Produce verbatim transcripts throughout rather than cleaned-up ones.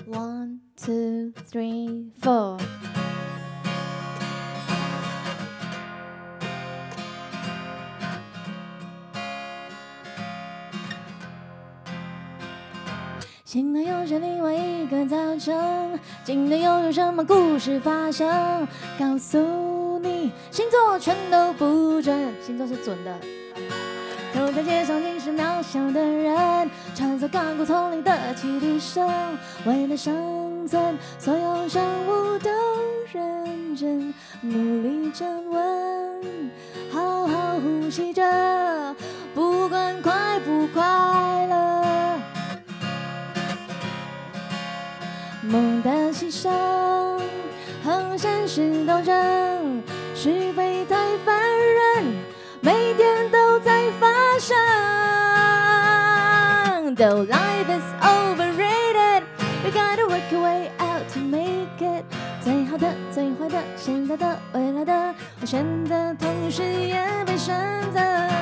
One, two, three, four。醒来又是另外一个早晨，今天又有什么故事发生？告诉你，星座全都不准，星座是准的。走在街上，你是渺小的人，穿梭干枯丛林的汽笛声，为了生存，所有生物都认真努力站稳，好好呼吸着，不管快不快乐。梦的牺牲和现实斗争，是非太烦人，每天都在发生。Though life is overrated, you gotta work your way out to make it。 最好的、最坏的、现在的、未来的，我选择，同时也被选择。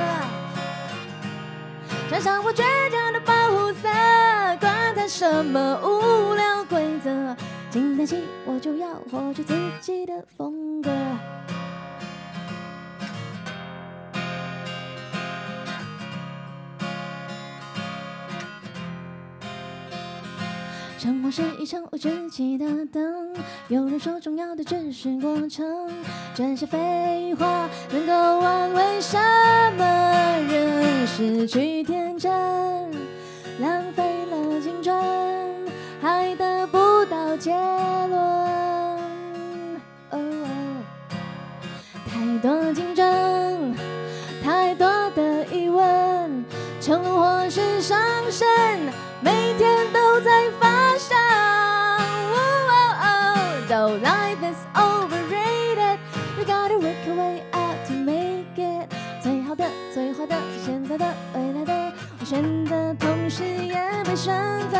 穿上我倔强的保护色，管它什么无聊规则，今天起我就要活出自己的风格。生活是一场无止境的灯，有人说重要的只是过程，这些废话能够安慰什么人？失去天真，浪费了青春，还得不到结论。哦哦，太多竞争，太多的疑问，沉沦或是上升，每天都在发生。Though life is overrated, you gotta work your way out to make it。 最好的、最坏的、现在的、未来的，我选择，同时也被选择。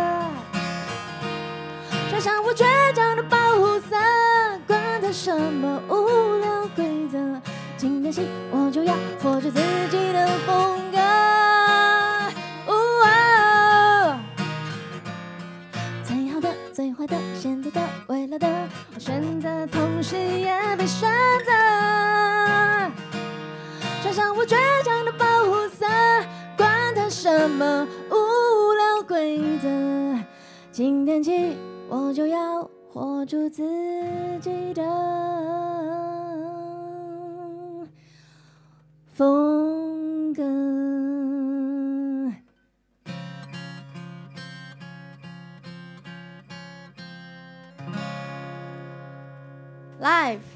穿上我倔强的保护色，管它什么无聊规则，今天起我就要活出自己的风格。最好的、最坏的、现在的、未来的，我选择，同时也被选择。穿上我倔强的保护色，管它什么无聊规则，今天起我就要活出自己的风格。Live。